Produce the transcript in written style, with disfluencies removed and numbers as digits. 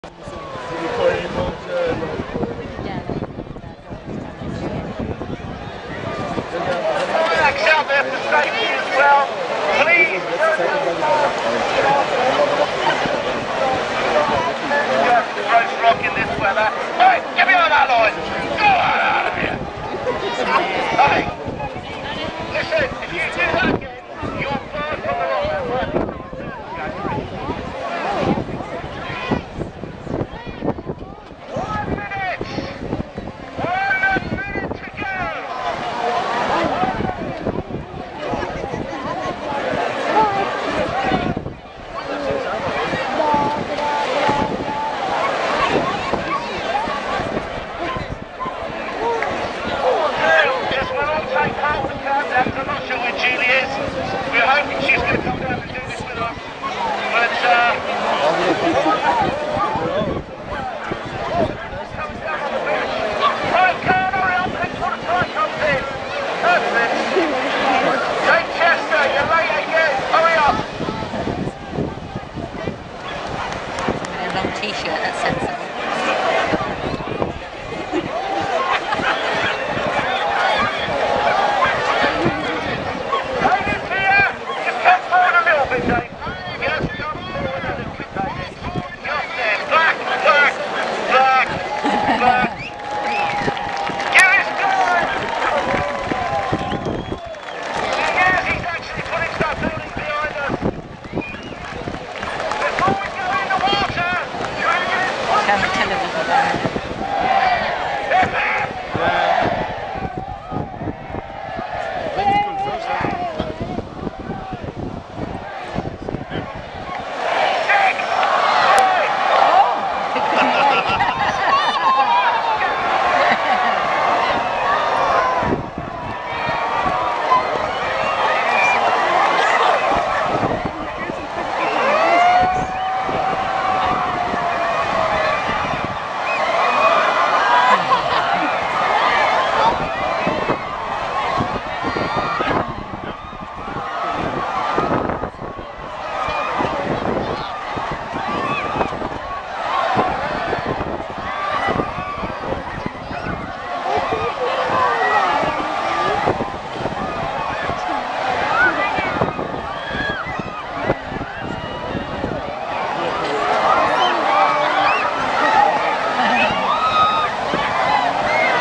Out there for safety as well. Please. Roast rock in this weather. Hey, get me on that line. Go on out of here. Hey, listen, if you do that again, you're far from the wrong man. 1 minute. 1 minute to go. I'm not sure where Julie is. We're hoping she's going to come down and do this with us. But, comes down on the beach. Right, Karen, hurry up. Next one to try comes in. Perfect. Take Chester, you're late again. Hurry up. A long t-shirt, that's sensible. Television.